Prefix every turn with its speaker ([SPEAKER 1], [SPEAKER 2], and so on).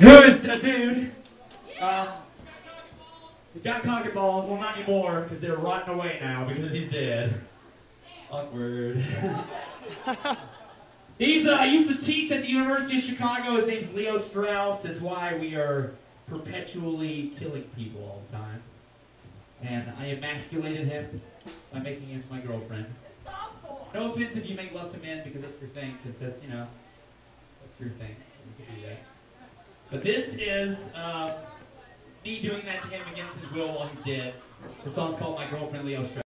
[SPEAKER 1] who is a dude. He got cock and balls. Well, not anymore, because they're rotting away now, because he's dead. Awkward. He used to teach at the University of Chicago. His name's Leo Strauss. That's why we are perpetually killing people all the time. And I emasculated him by making him my girlfriend. No offense if you make love to men, because that's your thing, because that's, you know, that's your thing. You can do that. But this is me doing that to him against his will while he's dead. The song's called My Girlfriend Leo Strauss.